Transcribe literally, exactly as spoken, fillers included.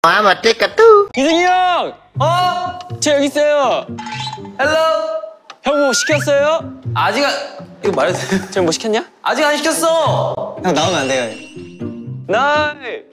아, 맞지, 까뚜. 이승이 형! 어? 저 여기 있어요. 헬로? 형 뭐 시켰어요? 아직 안... 이거 말해도 돼요? 저 뭐 시켰냐? 아직 안 시켰어! 형 나오면 안 돼요. 나이!